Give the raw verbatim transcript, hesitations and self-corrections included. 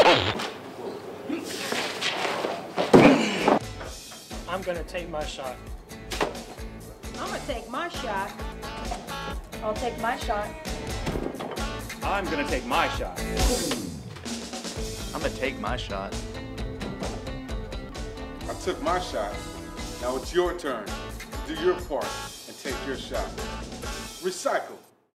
I'm gonna take my shot. I'm gonna take my shot. I'll take my shot. I'm gonna take my shot. I'm gonna take my shot. I took my shot. Now it's your turn. Do your part and take your shot. Recycle.